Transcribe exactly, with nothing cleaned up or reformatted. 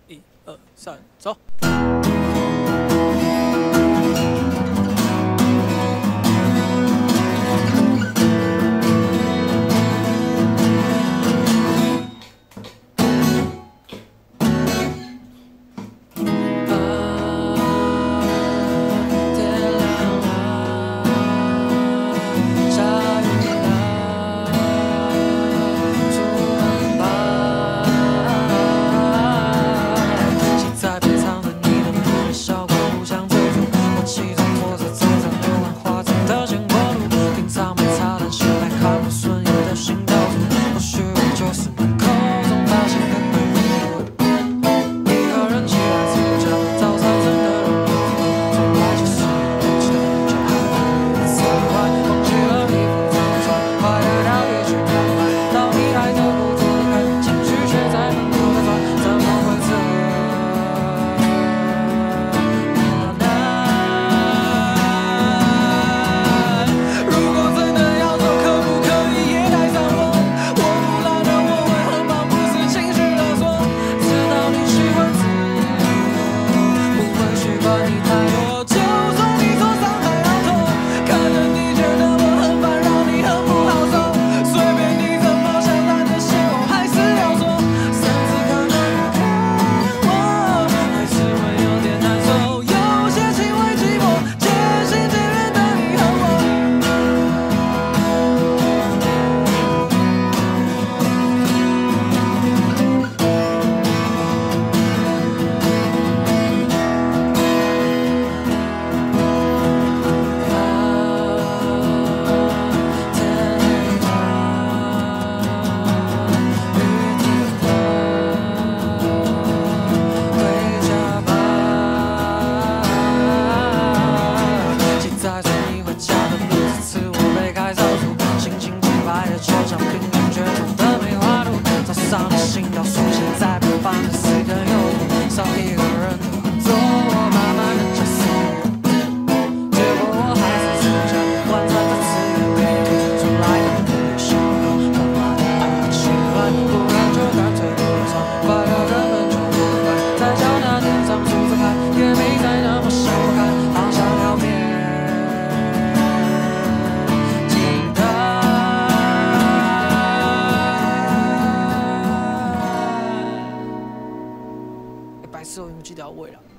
一二三，走。上的行道出现在北方的四个右路，少一个人的合作，我慢慢的加速。结果我还是剩下短暂的资源，没出来的不也习惯，慢慢的不习惯，不然就干脆不唱，快乐根本就不该在脚那天上数着开，也没再那么想不开，好想要面。白色我用记到位了。